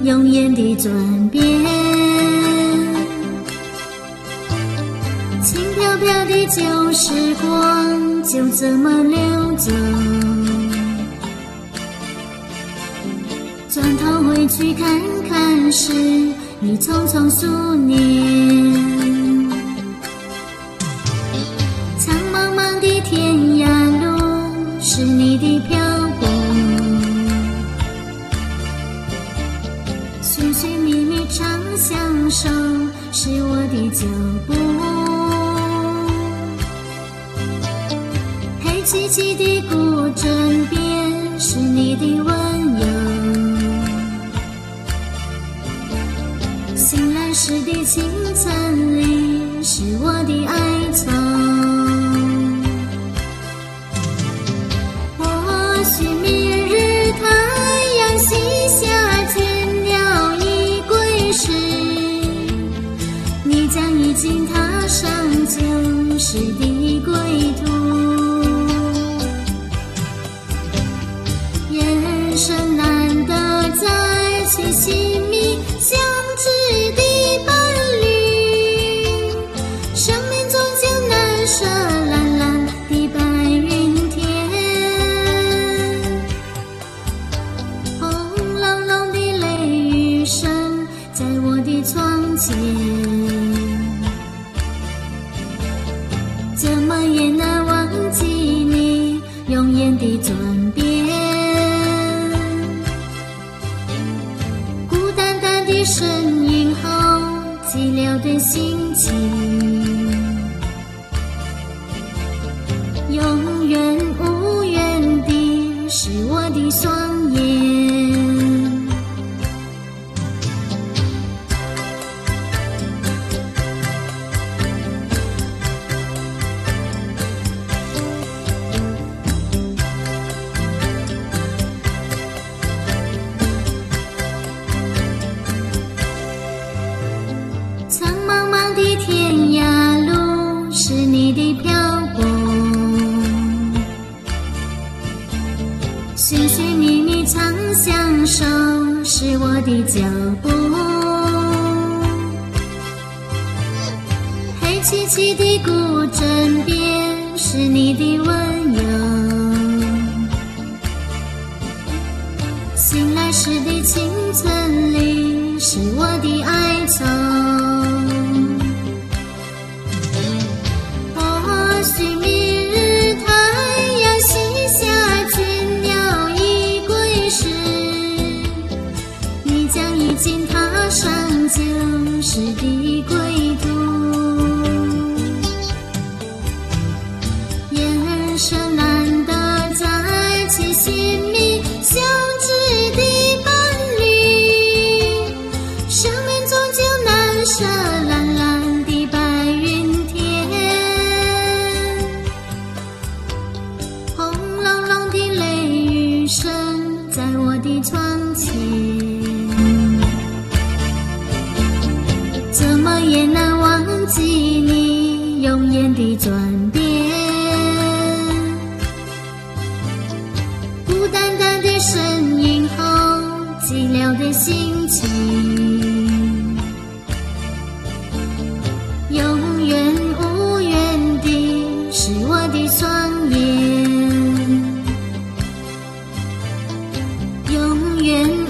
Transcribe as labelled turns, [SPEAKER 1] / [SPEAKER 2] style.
[SPEAKER 1] 永远的转变。轻飘飘的旧时光就这么流走，转头回去看看时，已匆匆数年。苍茫茫的天涯路，是你的漂泊，寻寻觅觅常相守，是我的脚步。黑漆漆的古镇边，是你的温柔。醒来时的清晨里，是我的哀愁。或许明日太阳西下，倦鸟已归时，你将已经踏上旧时的归途。人生难得再去寻觅相知的伴侣，生命终究难舍蓝蓝的白云天。轰隆隆的雷雨声在我的窗前，怎么也难忘记你永远的转变。孤单单的身影后，寂寥的心情，永远无缘的是我的双眼。苍茫茫的天涯路，是你的漂泊，寻寻觅觅常相守，是我的脚步。黑漆漆的古镇边，是你的温柔。醒来时的清晨里，是我的哀愁。或许明日太阳西下，倦鸟已归时，你将已经踏上旧时的归途。人生难得再去寻觅相知的伴侣，生命终究难舍蓝蓝的白云天。轰隆隆的雷雨声在我的窗前，怎么也难忘记你永远的转变。孤单单的身影后，寂寥的心情，永远无缘的是我的双眼，永远